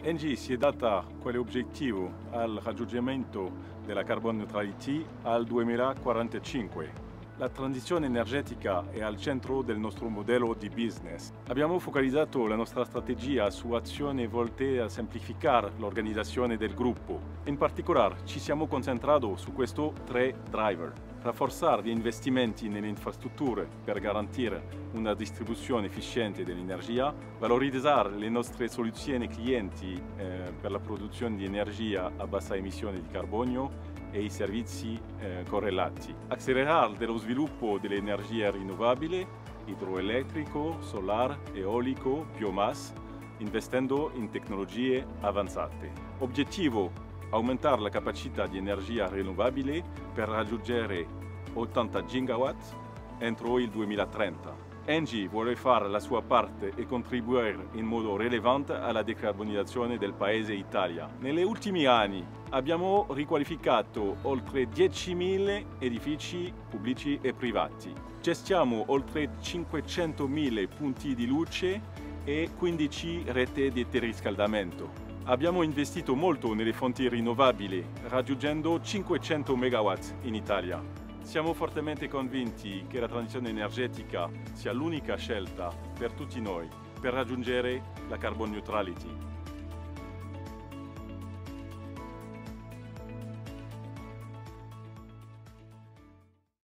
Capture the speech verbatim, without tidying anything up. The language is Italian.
Engie si è data quale obiettivo al raggiungimento della carbon neutrality al duemilaquarantacinque. La transizione energetica è al centro del nostro modello di business. Abbiamo focalizzato la nostra strategia su azioni volte a semplificare l'organizzazione del gruppo. In particolare ci siamo concentrati su questi tre driver. Rafforzare gli investimenti nelle infrastrutture per garantire una distribuzione efficiente dell'energia, valorizzare le nostre soluzioni clienti eh, per la produzione di energia a bassa emissione di carbonio e i servizi eh, correlati, accelerare dello sviluppo delle energie rinnovabili, idroelettrico, solare, eolico, biomass, investendo in tecnologie avanzate. Obiettivo: aumentare la capacità di energia rinnovabile per raggiungere ottanta gigawatt entro il duemilatrenta. Engie vuole fare la sua parte e contribuire in modo rilevante alla decarbonizzazione del paese Italia. Negli ultimi anni abbiamo riqualificato oltre diecimila edifici pubblici e privati. Gestiamo oltre cinquecentomila punti di luce e quindici reti di riscaldamento. Abbiamo investito molto nelle fonti rinnovabili, raggiungendo cinquecento megawatt in Italia. Siamo fortemente convinti che la transizione energetica sia l'unica scelta per tutti noi per raggiungere la carbon neutrality.